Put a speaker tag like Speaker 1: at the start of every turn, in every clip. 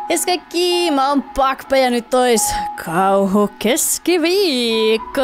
Speaker 1: Jes kaikki, mä oon Pakpe ja nyt ois kauhu keskiviikko.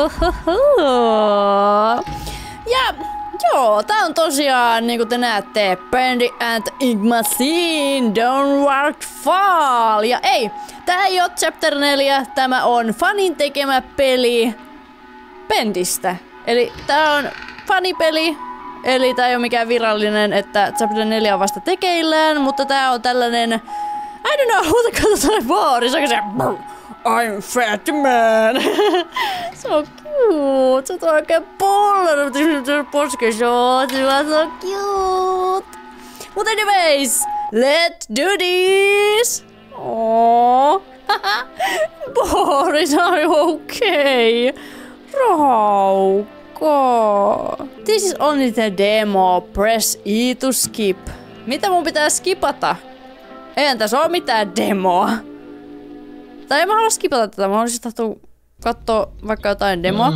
Speaker 1: Ja joo, tää on tosiaan niinku te näette Bendy and Igmacine Downward Fall. Ja ei, tää ei oo chapter 4, tämä on fanin tekemä peli Bendistä. Eli tää on fanipeli. Eli tää ei oo mikään virallinen, että chapter 4 on vasta tekeillään, mutta tää on tällainen I don't know, huutakaa tuolle baari, se on se I'm fat man. Se on cute, se on oikein pollerut poskessa, se on cute. Mut anyways, let's do this. Oh. Boris, are you okay? Raukka. This is only the demo, press E to skip. Mitä mun pitää skipata? Eihän tässä oo mitään demoa. Tai en mä halua skipata tätä, mä haluaisin tahtua kattoo vaikka jotain demoa.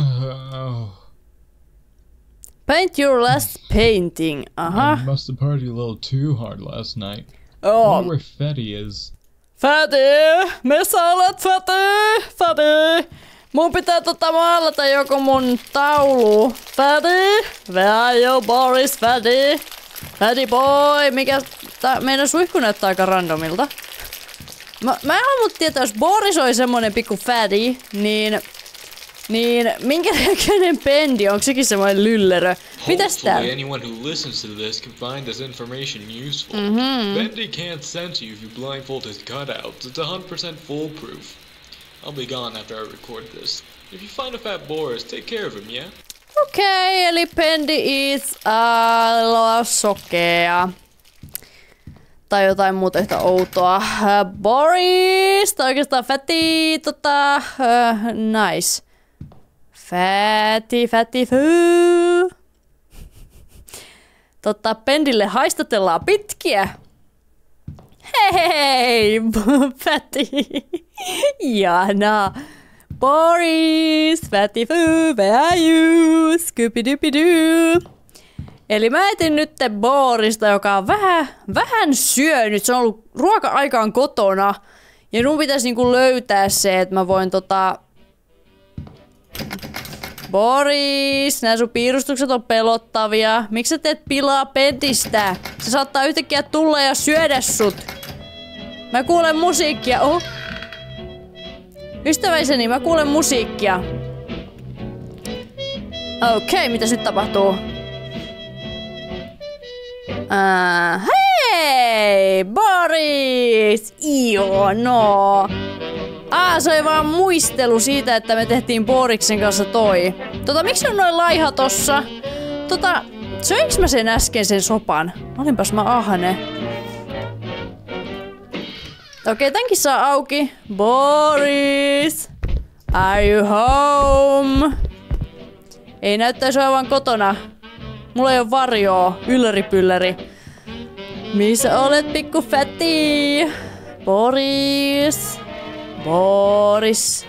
Speaker 1: Paint your last painting. Aha.
Speaker 2: I must have partied a little too hard last night.
Speaker 1: Oh.
Speaker 2: I wonder where Fetty is.
Speaker 1: Fetty! Missä olet, Fetty? Fetty! Mun pitää maalata joku mun taulu. Fetty? Where are you, Boris, Fetty? Fetty boy, mikä... Meidän suihku näyttää aika randomilta. Mä en halua tietää, jos Boris oli semmonen pikku fatty, niin minkä näköinen Bendy? Onko sekin semmoinen lyllerö? Mitäs täällä?
Speaker 3: Hopefully anyone who listens to this can find this information useful. Bendy can't sense you if you blindfold his cutouts. It's 100% foolproof. I'll be gone after I record this. If you find a fat Boris, take care of him, yeah?
Speaker 1: Okei, eli Bendy is sokea. Tai jotain muuta yhtä outoa. Boris! Tai oikeastaan Fatty, nice. Fatty foo. Bendylle haistatellaan pitkiä. Hei, Fatty. Ihanaa. Boris, Fatty foo, where are you? Scooby-Dooby-Doo. Eli mä etin nyt Borista, joka on vähän syönyt. Se on ollut ruoka-aikaan kotona. Ja mun pitäisi niinku löytää se, että mä voin Boris, nää sun piirustukset on pelottavia. Miksi sä teet pilaa Bendystä? Se saattaa yhtäkkiä tulla ja syödä sut. Mä kuulen musiikkia. Oh. Ystäväiseni, mä kuulen musiikkia. Okei, mitäs nyt tapahtuu? Hei, Boris! Ihanaa! Se oli vaan muistelu siitä, että me tehtiin Boriksen kanssa toi. Miksi on noin laiha tossa? Söinkö mä sen äsken sen sopan? Olinpas mä ahne. Okei, tämänkin saa auki. Boris! Are you home? Ei näyttäisi olevan kotona. Mulla ei oo varjoa. Ylläri-pylläri. Missä olet, pikku Fatty? Boris. Boris.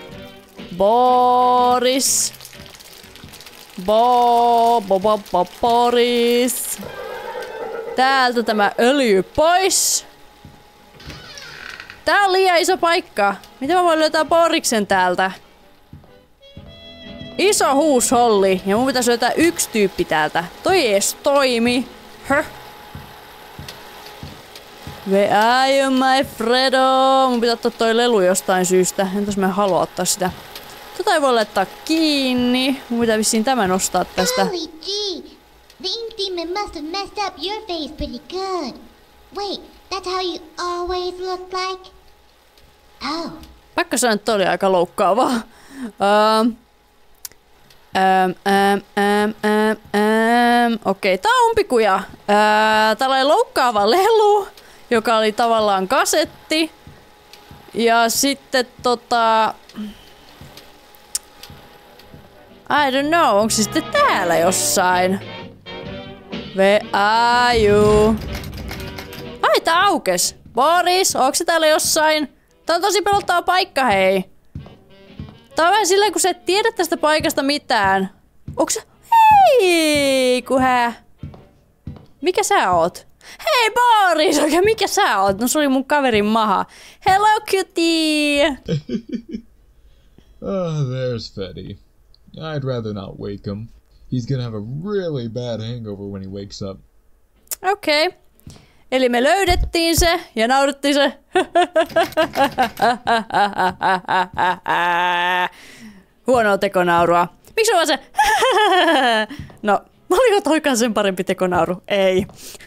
Speaker 1: Boris. Boris. Täältä tämä öljy pois. Tää on liian iso paikka. Miten mä voin löytää Boriksen täältä? Iso huusholli. Ja mun pitäisi löytää yksi tyyppi täältä. Toi ei edes toimi. Höh. Where are you, my Fredo? Mun pitää ottaa toi lelu jostain syystä. Entäs mä en halua ottaa sitä. Tota ei voi laittaa kiinni. Mun pitää vissiin tämä nostaa tästä.
Speaker 4: Holy gee! The ink demon must have messed up your face pretty good. Wait, that's how you always look like? Oh.
Speaker 1: Vaikka se nyt oli aika loukkaavaa. Okei, tää on umpikuja. Tällainen loukkaava lelu, joka oli tavallaan kasetti. Ja sitten I don't know, onko se sitten täällä jossain? Where are you? Ai, tää aukes. Boris, onko se täällä jossain? Tää on tosi pelottava paikka, hei. Tää on vähän silleen, kun sä et tiedä tästä paikasta mitään. Onks sä? Hei, kuhää. Mikä sä oot? Hei Boris, mikä sä oot? No se oli mun kaverin maha. Hello Cutie!
Speaker 2: There's Fetty. I'd rather not wake him. He's gonna have a really bad hangover when he wakes up.
Speaker 1: Okei. Okay. Eli me löydettiin se ja naurettiin se. Huonoa tekonaurua. Miksi on vaan se? No, oliko toikaan sen parempi tekonauru? Ei.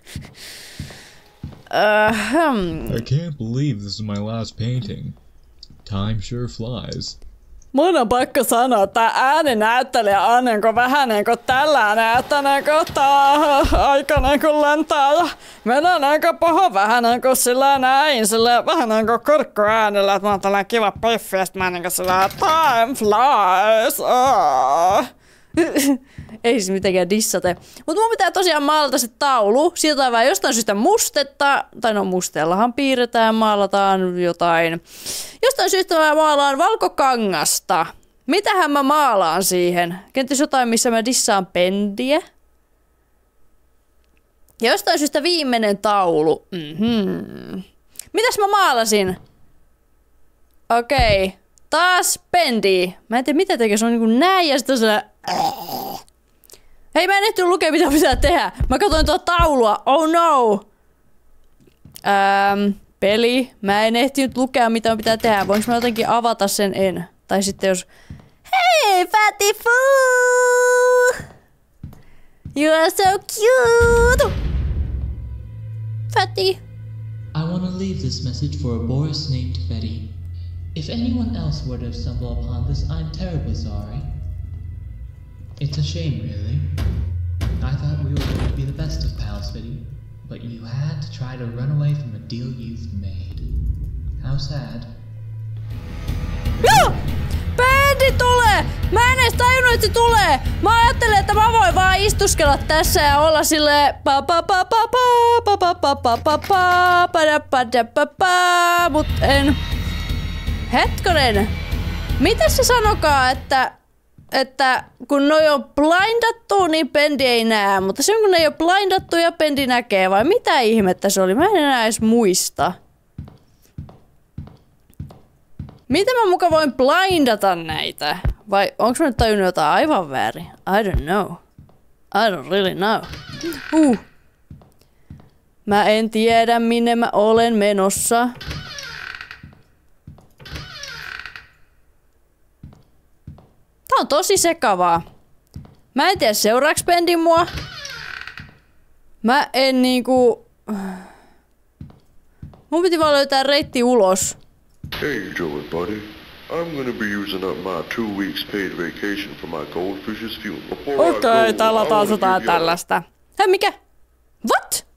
Speaker 2: I can't believe this is my last painting. Time sure flies.
Speaker 1: Mun on pakko sanoa, että ääninäyttelijä on vähän tällainen, että aika lentää ja menee puhua vähän sillä näin, sillä vähän kurkkuäänellä, että mä oon tällainen kiva piffi ja sit mä sillä time flies. Ei siis mitenkään dissate. Mut mun pitää tosiaan maalata se taulu. Sieltä on vähän jostain syystä mustetta. Tai no musteellahan piirretään, maalataan jotain. Jostain syystä mä maalaan valkokangasta. Mitähän mä maalaan siihen? Kenties jotain, missä mä dissaan Bendiä? Ja jostain syystä viimeinen taulu. Mitäs mä maalasin? Okei. Taas Bendi. Mä en tiedä mitä tekee, se on niinku näin ja sitten se... Hei, mä en ehtinyt lukea mitä pitää tehdä. Mä katsoin tuota taulua. Oh no. Peli. Mä en ehtinyt lukea mitä pitää tehdä. Voinko mä jotenkin avata sen en? Tai sitten jos... Hei, Fatty Foo! You are so cute! Fatty.
Speaker 5: I want to leave this message for a Boris named Fetty. If anyone else were to stumble upon this, I'm terribly sorry. It's a shame, really. I thought we were going to be the best of pals, Fetty, but you had to try to run away from a deal you've made. How sad.
Speaker 1: No! Bendi tulee! Mä en edes tajunnut, että se tulee! Mä ajattelin, että mä voin vaan istuskella tässä ja olla silleen mut en. Hetkonen! Mitä se sanokaa, että kun noi on blindattu, niin Bendi ei näe, mutta se kun ne ei ole blindattu ja Bendi näkee, vai mitä ihmettä se oli? Mä en enää edes muista. Miten mä muka voin blindata näitä? Vai onks mä nyt tajunnut jotain aivan väärin? I don't know. I don't really know. Mä en tiedä minne mä olen menossa. Tää on tosi sekavaa. Mä en tiedä seuraaks Bendi mua. Mä en niinku... Mun piti vaan löytää reitti ulos.
Speaker 6: Hey Joey buddy, I'm gonna be using up my 2 weeks paid vacation for my goldfish's funeral.
Speaker 1: Okei, täällä taas jotain tällaista. Hei, mikä? What?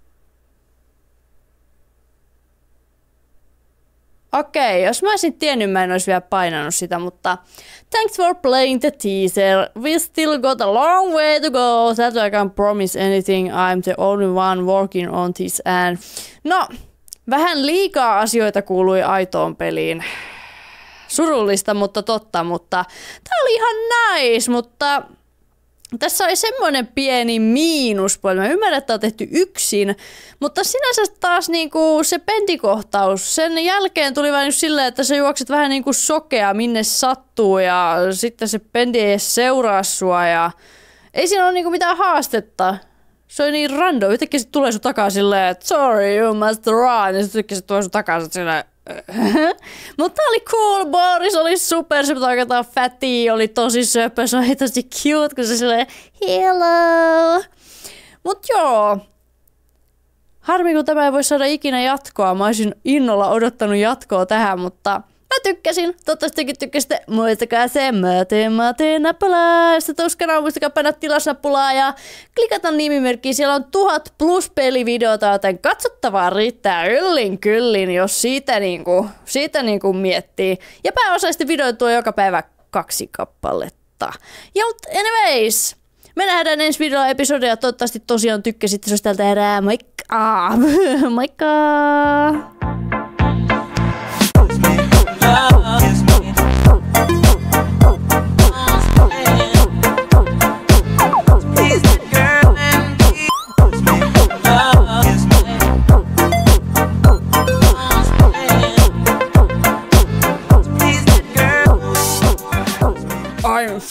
Speaker 1: Okei, jos mä olisin tiennyt, mä en olisi vielä painanut sitä, mutta... Thanks for playing the teaser. We still got a long way to go. That I can't promise anything. I'm the only one working on this and... No, vähän liikaa asioita kuului aitoon peliin. Surullista, mutta totta, mutta... Tää oli ihan nice, mutta... Tässä oli semmoinen pieni miinuspuoli. Mä ymmärrän, että tää on tehty yksin, mutta sinänsä taas niinku se Bendi-kohtaus, sen jälkeen tuli vain silleen, että sä juokset vähän niinku sokea, minne sattuu ja sitten se Bendi ei edes seuraa sua ja ei siinä ole niinku mitään haastetta. Se oli niin random. Yhtäkkiä se tulee sun takaa silleen, että sorry, you must run. Ja sitten yhtäkkiä se tulee sun takaa silleen, mutta tää oli cool, Boris oli super, se oikeastaan Fatty oli tosi söpö, se oli tosi cute, kun se silleen hello. Mut joo. Harmi, kun tämä ei voi saada ikinä jatkoa. Mä olisin innolla odottanut jatkoa tähän, mutta mä tykkäsin. Toivottavasti tekin tykkäsitte. Muistakaa se nappulaa. Jos et uskanut, muistakaa painaa tilasnappulaa ja klikata nimimerkkiä. Siellä on 1000 plus pelivideota, joten katsottavaa riittää yllin kyllin, jos siitä niinku miettii. Ja pääosaisesti videoita tuo joka päivä 2 kappaletta. Ja anyways, me nähdään ensi videolla episodia. Toivottavasti tosiaan tykkäsitte. Se olisi täältä erää. Moikka! Moikka!
Speaker 7: Girl and
Speaker 1: I'm